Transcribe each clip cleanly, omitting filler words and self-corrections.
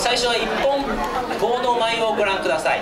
最初は一本棒の舞をご覧ください。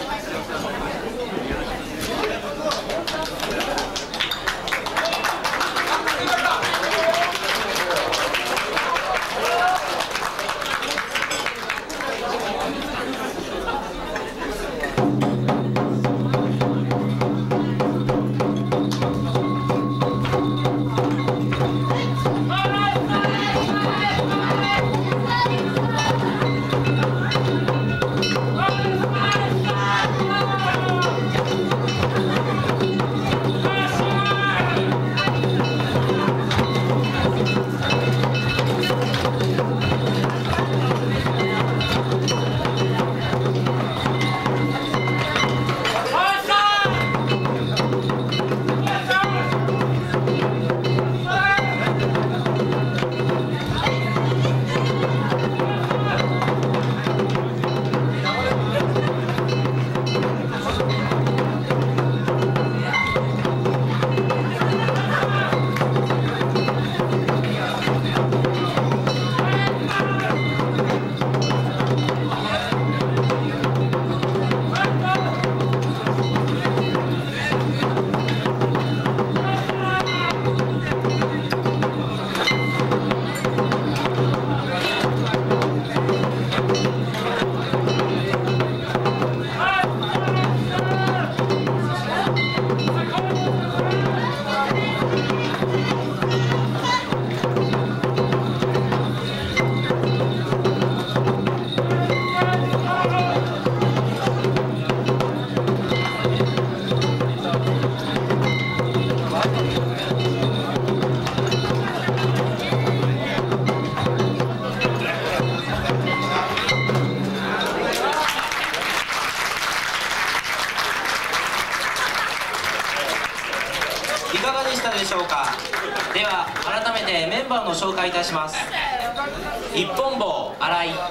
いかがでしたでしょうか。では改めてメンバーの紹介いたします。一本棒新井、こ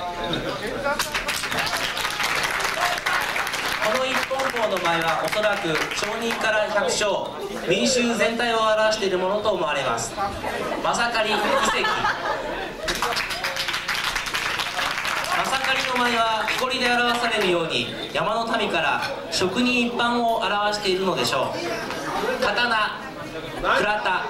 の一本棒の舞はおそらく町人から百姓、民衆全体を表しているものと思われます。まさかり遺跡、まさかりの舞は木こりで表されるように山の民から職人一般を表しているのでしょう。刀、倉田、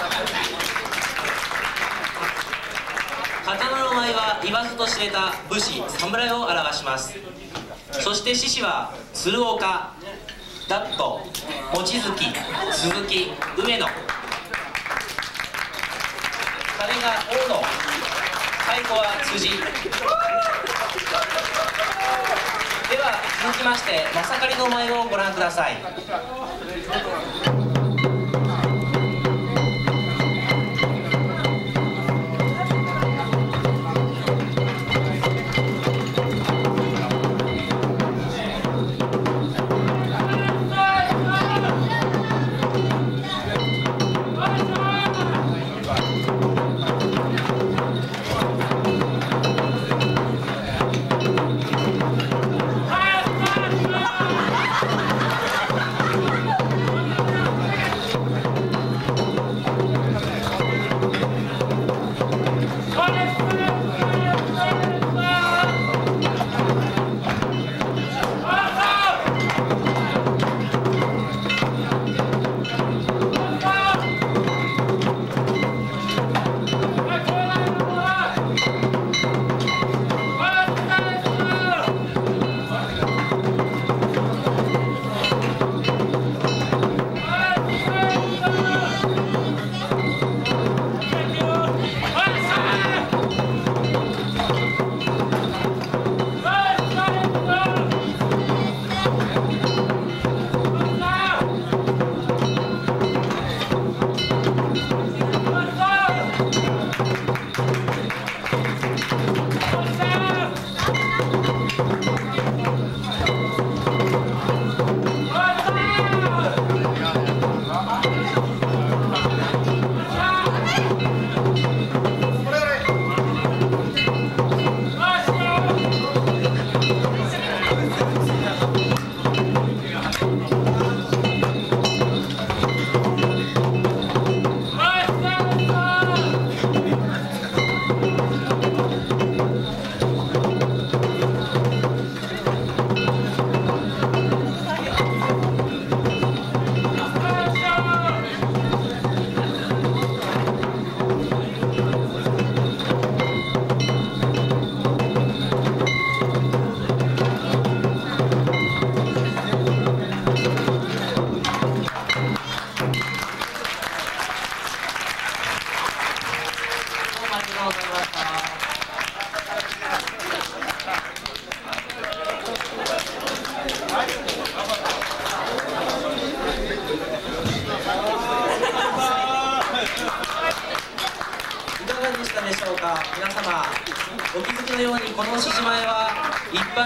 刀の舞は言わずと知れた武士、侍を表します。そして獅子は鶴岡、ダット、望月、鈴木、梅野、鐘が大野、太鼓は辻。では続きましてまさかりの舞をご覧ください。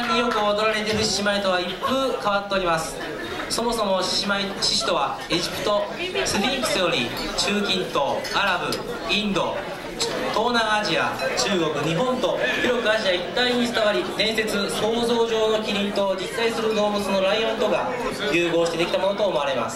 般によく踊られている獅子舞とは一風変わっております。そもそも獅子とはエジプトスフィンクスより中近東、アラブ、インド、東南アジア、中国、日本と広くアジア一帯に伝わり、伝説想像上のキリンと実在する動物のライオンとが融合してできたものと思われます。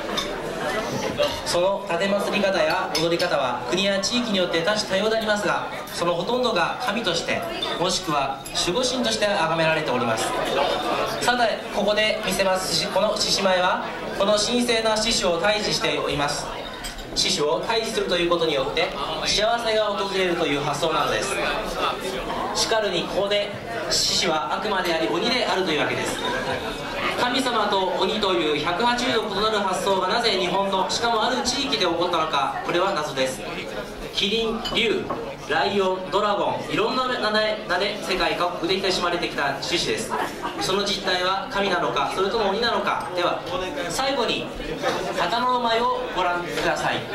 その立てまつり方や踊り方は国や地域によって多種多様でありますが、そのほとんどが神としてもしくは守護神として崇められております。さてここで見せますこの獅子舞は、この神聖な獅子を退治しております。獅子を退治するということによって幸せが訪れるという発想なのです。しかるにここで獅子は悪魔であり鬼であるというわけです。神様と鬼という180度異なる発想がなぜ日本のしかもある地域で起こったのか、これは謎です。キリン、竜、ライオン、ドラゴン、いろんな名で世界各国で親しまれてきた獅子です。その実態は神なのか、それとも鬼なのか。では最後に刀の舞をご覧ください。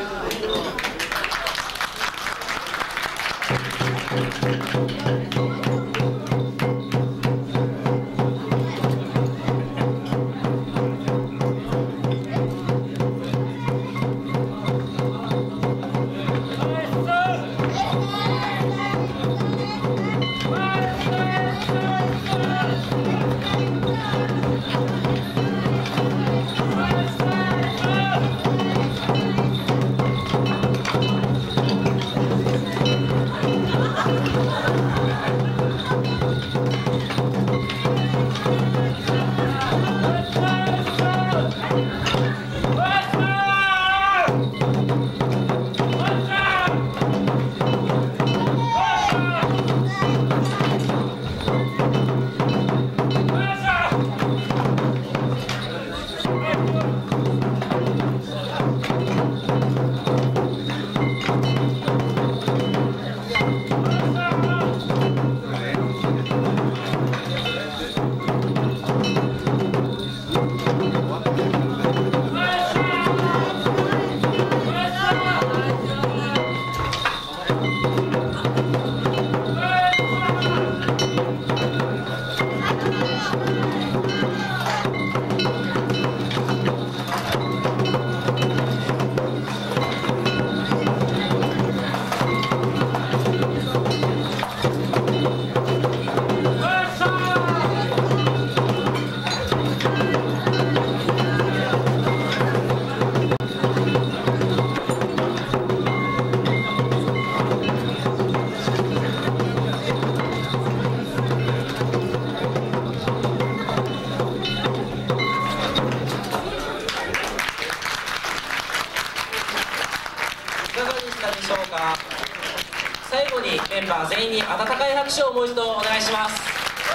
最後にメンバー全員に温かい拍手をもう一度お願いします。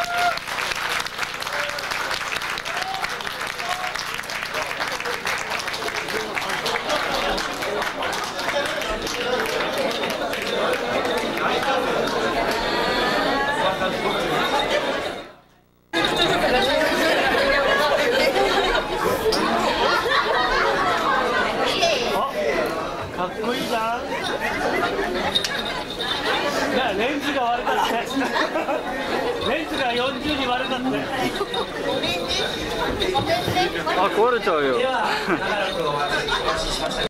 かっこいいじゃん。レンズが割れたって。レンズが40に割れたって。あ、壊れちゃうよ。 では長らくお待ちしました。